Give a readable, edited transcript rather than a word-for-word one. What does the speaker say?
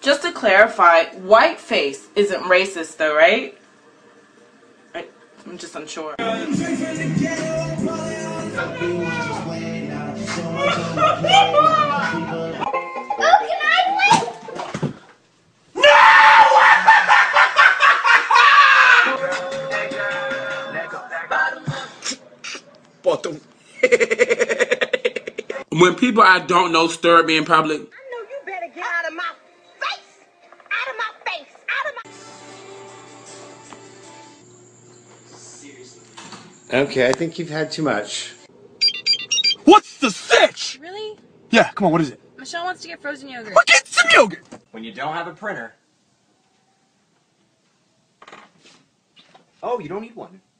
Just to clarify, whiteface isn't racist though, right? I'm just unsure. Bottom. When people I don't know stir at me in public. I know you better get out of my face! Out of my face! Out of my... Seriously. Okay, I think you've had too much. What's the sitch? Really? Yeah, come on, what is it? Michelle wants to get frozen yogurt. Well, get some yogurt! When you don't have a printer. Oh, you don't need one.